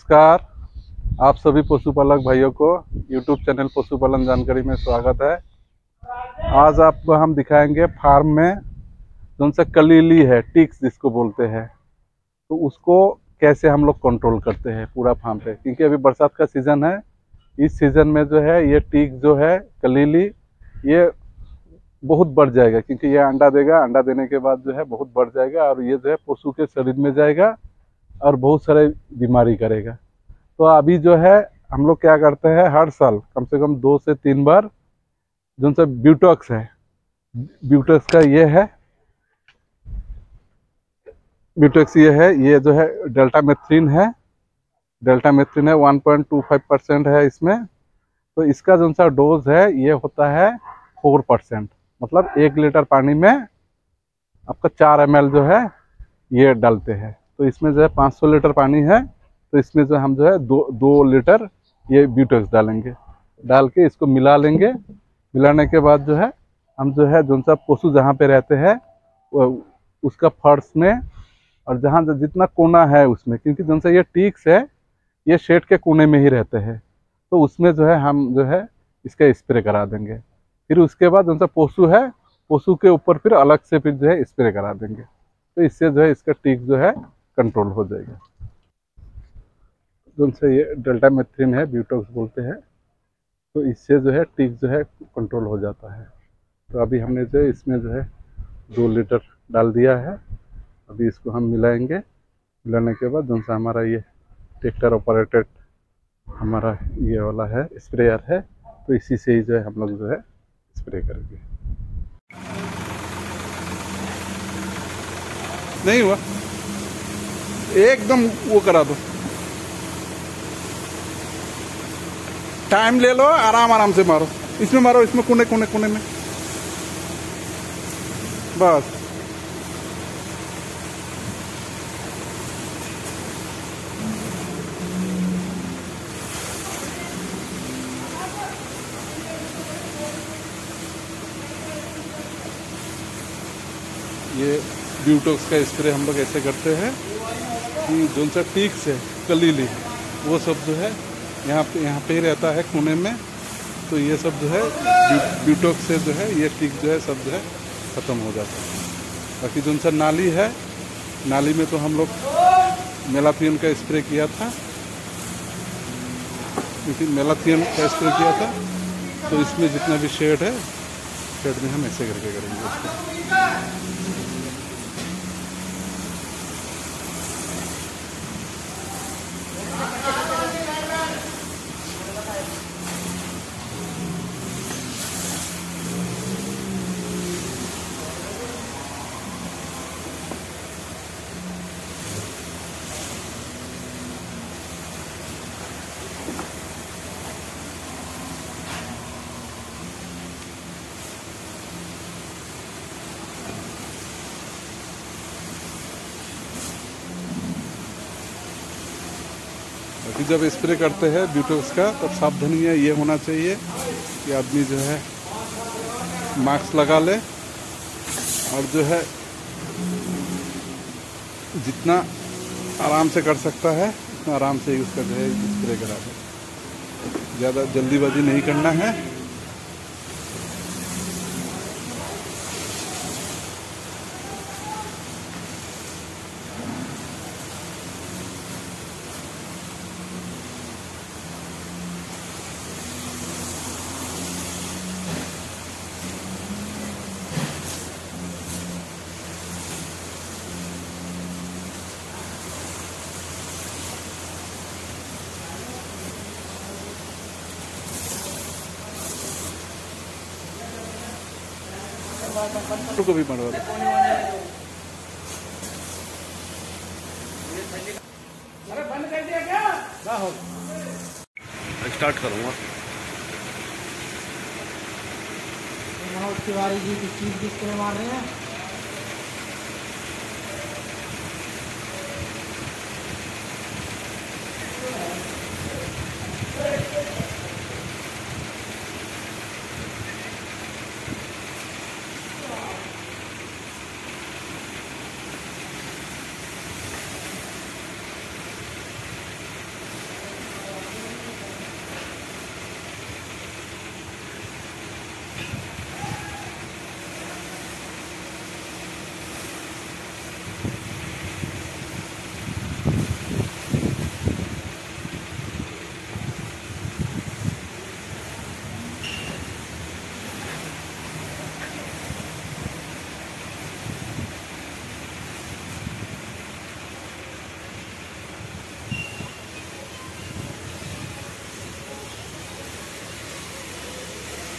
नमस्कार। आप सभी पशुपालक भाइयों को YouTube चैनल पशुपालन जानकारी में स्वागत है। आज आपको हम दिखाएंगे फार्म में कौन सा कलीली है, टिक्स जिसको बोलते हैं, तो उसको कैसे हम लोग कंट्रोल करते हैं पूरा फार्म पे। क्योंकि अभी बरसात का सीज़न है। इस सीज़न में जो है ये टिक जो है कलीली, ये बहुत बढ़ जाएगा। क्योंकि ये अंडा देगा, अंडा देने के बाद जो है बहुत बढ़ जाएगा और ये जो है पशु के शरीर में जाएगा और बहुत सारे बीमारी करेगा। तो अभी जो है हम लोग क्या करते हैं, हर साल कम से कम 2 से 3 बार जो सा ब्यूटॉक्स है, ब्यूटॉक्स का ये है, ब्यूटॉक्स ये है, ये जो है डेल्टामेथ्रिन है, डेल्टामेथ्रिन है 1.25% है इसमें। तो इसका जो सा डोज है ये होता है 4%, मतलब 1 लीटर पानी में आपका 4 ml जो है ये डालते हैं। तो इसमें जो है 500 लीटर पानी है, तो इसमें जो हम जो है 2 लीटर ये ब्यूटॉक्स डालेंगे। डाल के इसको मिला लेंगे। मिलाने के बाद जो है हम जो है जो सा पशु जहाँ पे रहते हैं उसका फर्श में और जहाँ जितना कोना है उसमें, क्योंकि जो सा ये टिक्स है ये शेड के कोने में ही रहते हैं, तो उसमें जो है हम जो है इसका स्प्रे करा देंगे। फिर उसके बाद जो सा पशु है, पशु के ऊपर फिर अलग से फिर जो है स्प्रे करा देंगे। तो इससे जो है इसका टिक जो है कंट्रोल हो जाएगा। जो से ये डेल्टामेथ्रिन है, ब्यूटॉक्स बोलते हैं, तो इससे जो है टिक जो है कंट्रोल हो जाता है। तो अभी हमने जो है इसमें जो है 2 लीटर डाल दिया है। अभी इसको हम मिलाएंगे। मिलाने के बाद जो सा हमारा ये ट्रैक्टर ऑपरेटेड हमारा ये वाला है स्प्रेयर है, तो इसी से ही जो है हम लोग जो है स्प्रे करेंगे। नहीं हुआ, एकदम वो करा दो, टाइम ले लो, आराम आराम से मारो। इसमें मारो, इसमें कोने कोने कोने में, बस। ये ब्यूटॉक्स का स्प्रे हम लोग ऐसे करते हैं कि जो सा टिक्स है कलीली वो सब जो है यहाँ पे ही रहता है कोने में। तो ये सब जो है ब्यूटॉक्स से जो है ये टिक जो है सब जो है ख़त्म हो जाता है। बाकी जो सा नाली है, नाली में तो हम लोग मेलाथियन का स्प्रे किया था, क्योंकि मेलाथियन का स्प्रे किया था। तो इसमें जितना भी शेड है, शेड में हम ऐसे करके करेंगे उसको। बाकी जब स्प्रे करते हैं ब्यूटॉक्स का, तब सावधानी ये होना चाहिए कि आदमी जो है मास्क लगा ले और जो है जितना आराम से कर सकता है उतना आराम से ही उसका जो है स्प्रे करा दे। ज़्यादा जल्दीबाजी नहीं करना है। को भी बनवा दो। अरे बंद कर दिया क्या? ना हो, स्टार्ट करूँगा। तिवारी जी किस चीज़ किसके मार रहे हैं?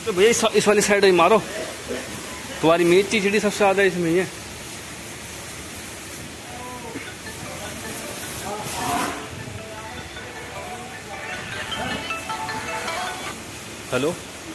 तो भैया इस वाली साइड ही मारो, तुम्हारी मीट की चिड़ी सबसे ज़्यादा इसमें ही है। हेलो,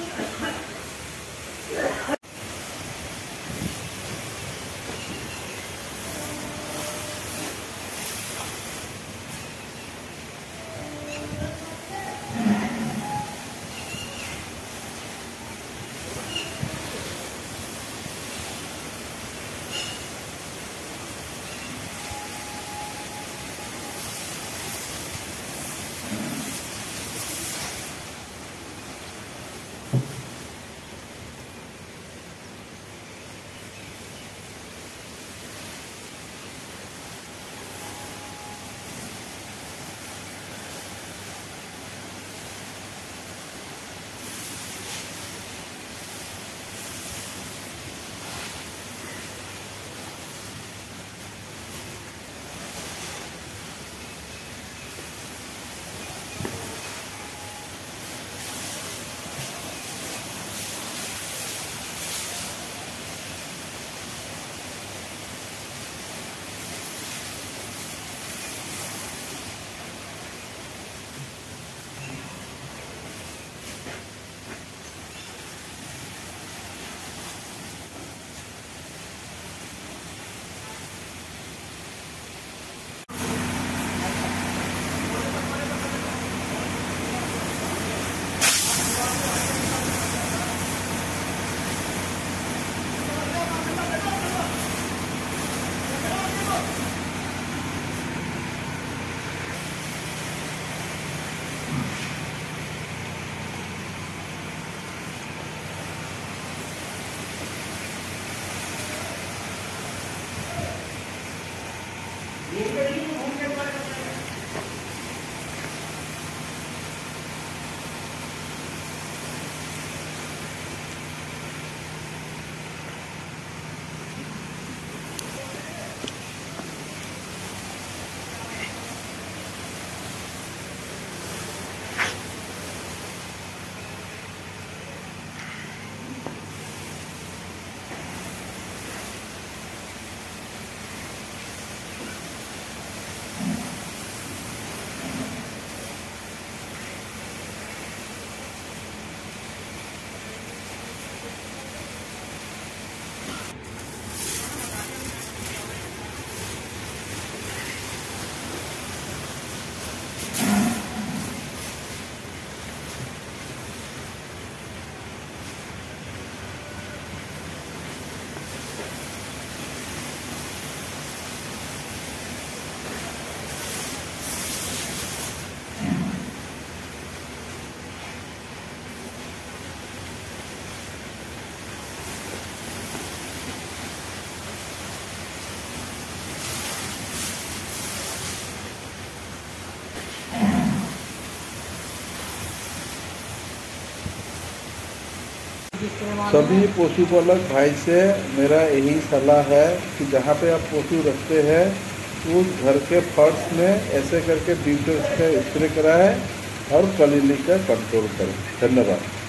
सभी पशुपालक भाई से मेरा यही सलाह है कि जहाँ पे आप पशु रखते हैं उस घर के फर्श में ऐसे करके ब्यूटेक्स का स्प्रे कराएं और कलीली का कंट्रोल करें। धन्यवाद।